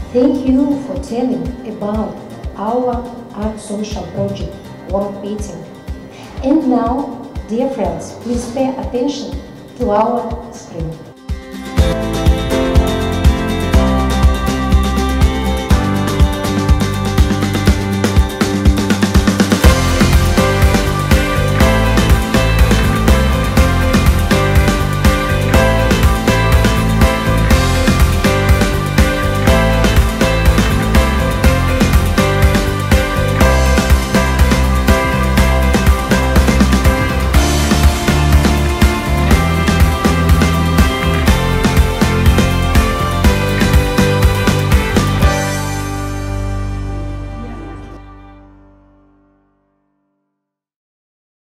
Thank you for telling about our art social project, World Painting. And now, dear friends, please pay attention to our screen.